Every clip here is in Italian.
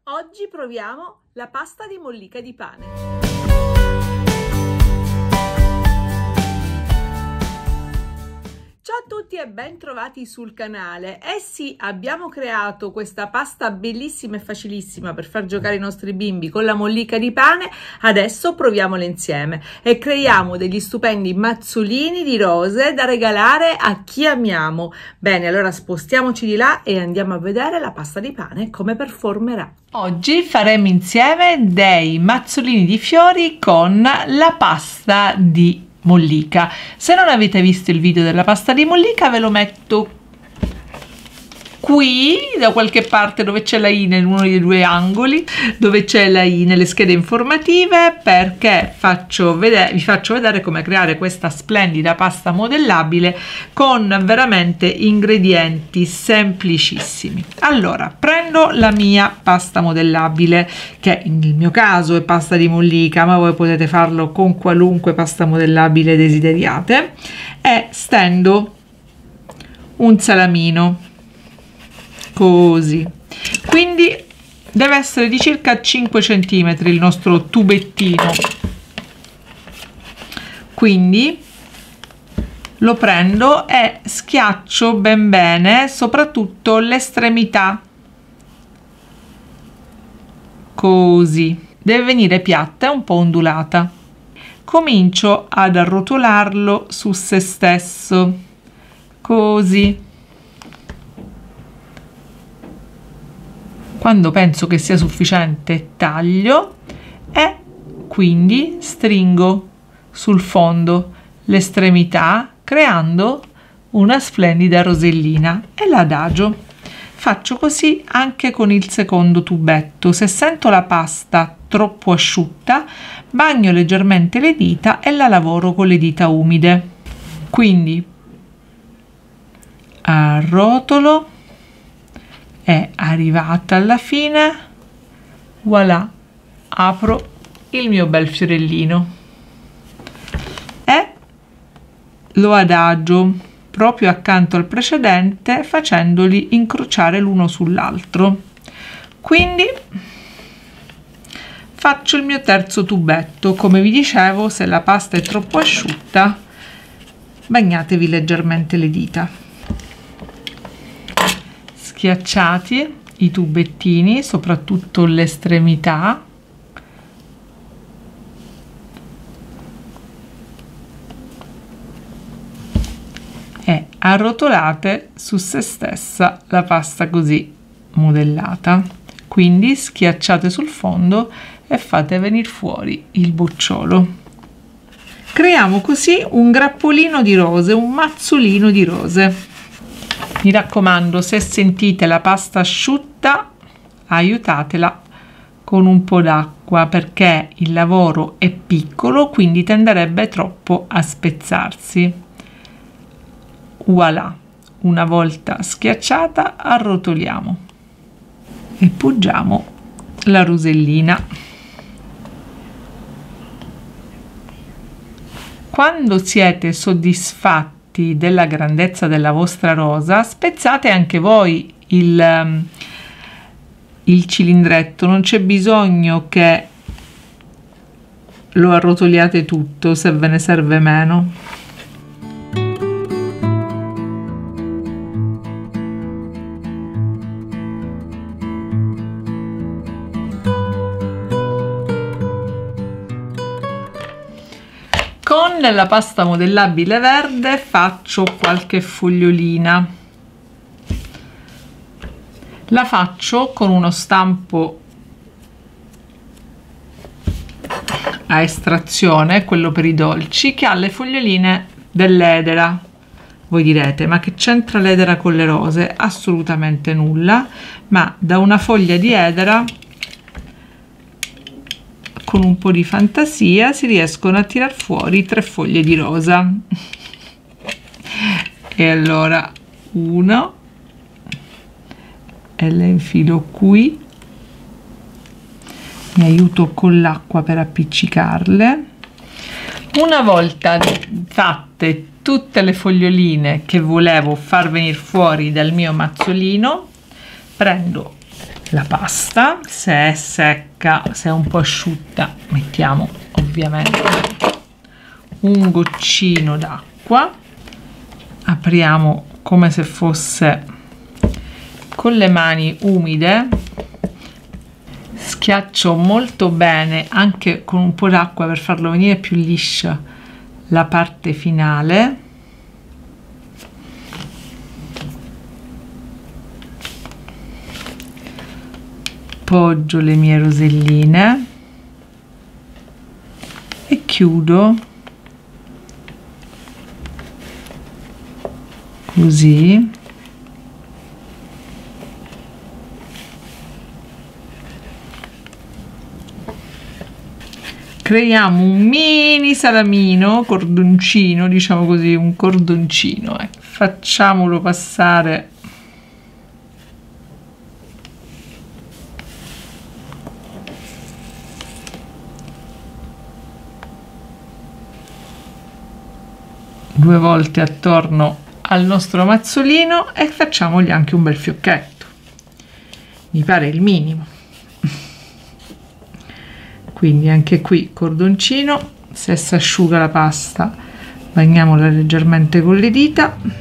Oggi proviamo la pasta di mollica di pane. Ciao a tutti e ben trovati sul canale. Sì, abbiamo creato questa pasta bellissima e facilissima per far giocare i nostri bimbi con la mollica di pane. Adesso proviamola insieme e creiamo degli stupendi mazzolini di rose da regalare a chi amiamo. Bene, allora spostiamoci di là e andiamo a vedere la pasta di pane come performerà. Oggi faremo insieme dei mazzolini di fiori con la pasta di mollica. Se non avete visto il video della pasta di mollica, ve lo metto qui da qualche parte dove c'è la i in uno dei due angoli, dove c'è la i nelle schede informative, perché vi faccio vedere come creare questa splendida pasta modellabile con veramente ingredienti semplicissimi. Allora, prendo la mia pasta modellabile, che nel mio caso è pasta di mollica, ma voi potete farlo con qualunque pasta modellabile desideriate, e stendo un salamino così, quindi deve essere di circa 5 cm il nostro tubettino, quindi lo prendo e schiaccio ben bene soprattutto l'estremità, così deve venire piatta e un po' ondulata. Comincio ad arrotolarlo su se stesso, così. Quando penso che sia sufficiente taglio e quindi stringo sul fondo l'estremità creando una splendida rosellina e l'adagio. Faccio così anche con il secondo tubetto. Se sento la pasta troppo asciutta, bagno leggermente le dita e la lavoro con le dita umide. Quindi arrotolo. È arrivata alla fine, voilà, apro il mio bel fiorellino e lo adagio proprio accanto al precedente, facendoli incrociare l'uno sull'altro. Quindi faccio il mio terzo tubetto. Come vi dicevo, se la pasta è troppo asciutta, bagnatevi leggermente le dita. Schiacciati i tubettini, soprattutto l'estremità, e arrotolate su se stessa la pasta così modellata. Quindi schiacciate sul fondo e fate venire fuori il bocciolo. Creiamo così un grappolino di rose, un mazzolino di rose. Mi raccomando, se sentite la pasta asciutta, aiutatela con un po' d'acqua, perché il lavoro è piccolo, quindi tenderebbe troppo a spezzarsi. Voilà, una volta schiacciata arrotoliamo e poggiamo la rosellina. Quando siete soddisfatti della grandezza della vostra rosa, spezzate anche voi il cilindretto, non c'è bisogno che lo arrotoliate tutto se ve ne serve meno. Con la pasta modellabile verde faccio qualche fogliolina. La faccio con uno stampo a estrazione, quello per i dolci, che ha le foglioline dell'edera. Voi direte, ma che c'entra l'edera con le rose? Assolutamente nulla, ma da una foglia di edera, con un po' di fantasia, si riescono a tirar fuori 3 foglie di rosa. E allora uno, e le infilo qui, mi aiuto con l'acqua per appiccicarle. Una volta fatte tutte le foglioline che volevo far venire fuori dal mio mazzolino, prendo la pasta. Se è secca, se è un po' asciutta, mettiamo ovviamente un goccino d'acqua, apriamo come se fosse con le mani umide, schiaccio molto bene anche con un po' d'acqua per farlo venire più liscia la parte finale. Appoggio le mie roselline e chiudo così. Creiamo un mini salamino, cordoncino, diciamo così, un cordoncino, facciamolo passare due volte attorno al nostro mazzolino e facciamogli anche un bel fiocchetto, mi pare il minimo. Quindi anche qui cordoncino, se si asciuga la pasta bagniamola leggermente con le dita.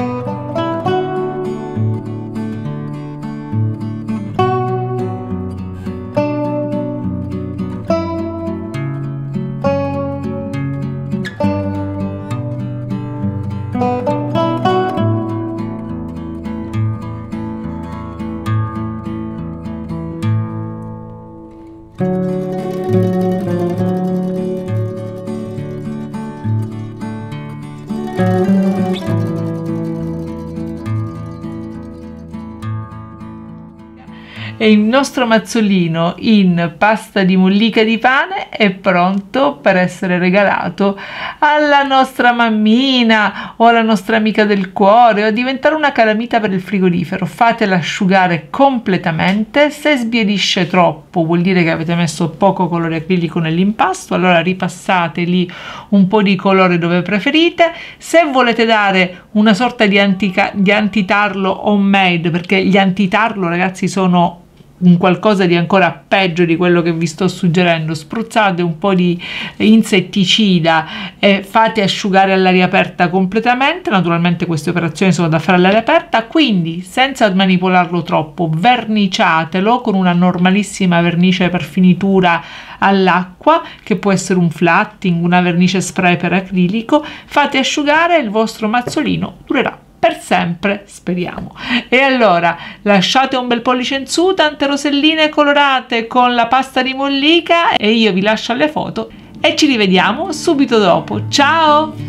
E il nostro mazzolino in pasta di mollica di pane è pronto per essere regalato alla nostra mammina o alla nostra amica del cuore, o a diventare una calamita per il frigorifero. Fatela asciugare completamente. Se sbiadisce troppo vuol dire che avete messo poco colore acrilico nell'impasto, allora ripassate lì un po' di colore dove preferite. Se volete dare una sorta di antitarlo homemade, perché gli antitarlo, ragazzi, sono un qualcosa di ancora peggio di quello che vi sto suggerendo, spruzzate un po' di insetticida e fate asciugare all'aria aperta completamente. Naturalmente queste operazioni sono da fare all'aria aperta, quindi senza manipolarlo troppo verniciatelo con una normalissima vernice per finitura all'acqua, che può essere un flatting, una vernice spray per acrilico. Fate asciugare, il vostro mazzolino durerà per sempre, speriamo. E allora lasciate un bel pollice in su, tante roselline colorate con la pasta di mollica, e io vi lascio alle foto e ci rivediamo subito dopo. Ciao!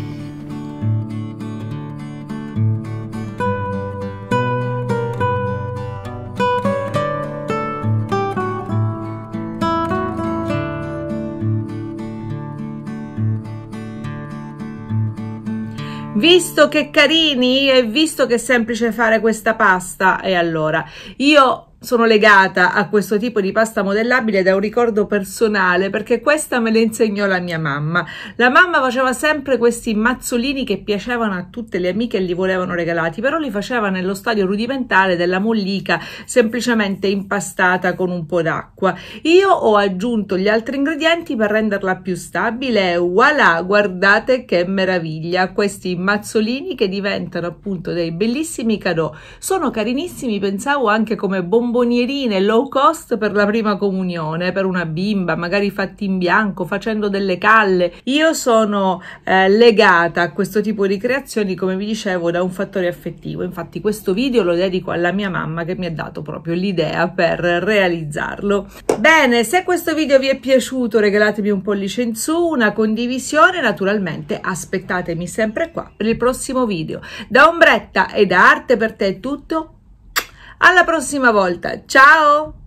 Visto che carini e visto che è semplice fare questa pasta, e allora io sono legata a questo tipo di pasta modellabile da un ricordo personale, perché questa me la insegnò la mia mamma. La mamma faceva sempre questi mazzolini che piacevano a tutte le amiche e li volevano regalati, però li faceva nello stadio rudimentale della mollica, semplicemente impastata con un po' d'acqua. Io ho aggiunto gli altri ingredienti per renderla più stabile e voilà, guardate che meraviglia, questi mazzolini che diventano appunto dei bellissimi cadeau. Sono carinissimi, pensavo anche come bombonierine low cost per la prima comunione, per una bimba, magari fatti in bianco, facendo delle calle. Io sono legata a questo tipo di creazioni, come vi dicevo, da un fattore affettivo. Infatti questo video lo dedico alla mia mamma, che mi ha dato proprio l'idea per realizzarlo. Bene, se questo video vi è piaciuto regalatemi un pollice in su, una condivisione, naturalmente aspettatemi sempre qua per il prossimo video. Da Ombretta e da Arte per te è tutto. Alla prossima volta, ciao!